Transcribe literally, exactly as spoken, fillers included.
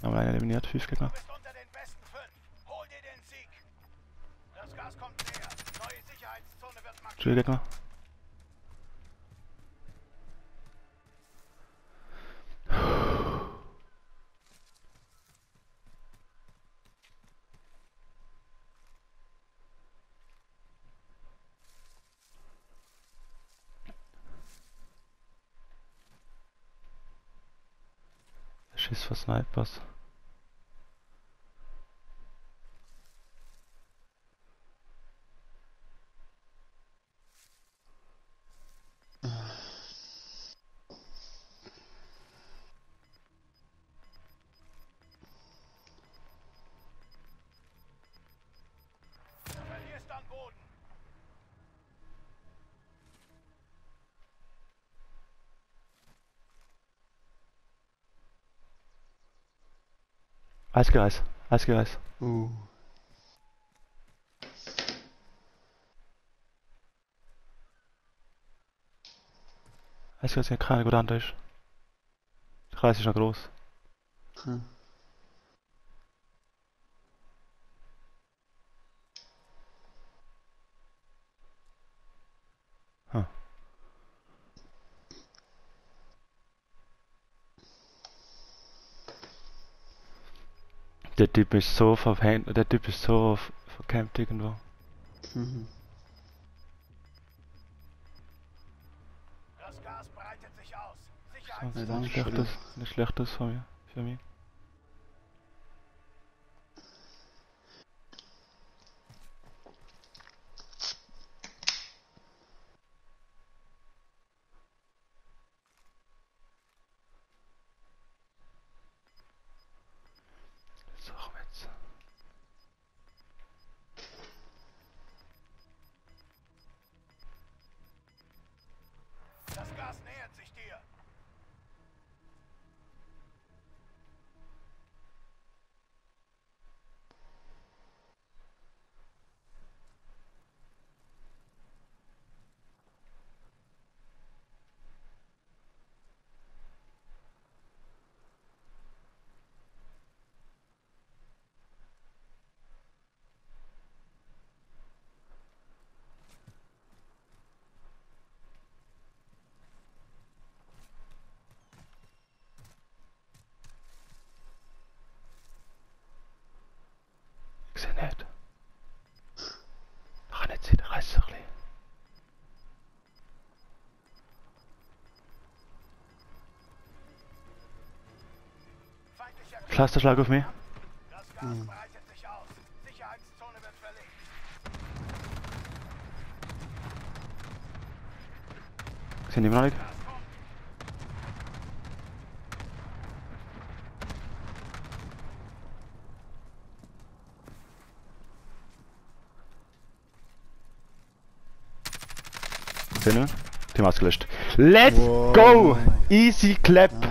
Haben wir einen eliminiert, fünf Gegner. Du bist unter den besten fünf. Hol dir den Sieg. Das Gas kommt näher. Neue Sicherheitszone wird markiert. Vier Gegner. Schiss für Snipers. Du verlierst an Boden. Eisgereis, Eisgereis. Uh. Eisgereis ist ja keine gute Hand ist. Der Kreis ist noch groß. Hm. Hm. Der Typ ist so verhängt, der Typ ist so verkämpft irgendwo. Mhm. Das Gas breitet sich aus. So, Sicherheitszone. danke nicht schlechtes, schön. nicht schlechtes von mir, für mich. So, jetzt. Das Gas nähert sich dir. Ich seh nicht. Kann nicht sehen, reißt sich ein bisschen. Feindlicher Clusterschlag auf mich. Das Gas Mhm. breitet sich aus. Sicherheitszone wird verlegt. Ich seh ihn immer noch nicht. Gas kommt. Sehen wir? Team ausgelöscht. Let's Wow. go! Easy clap!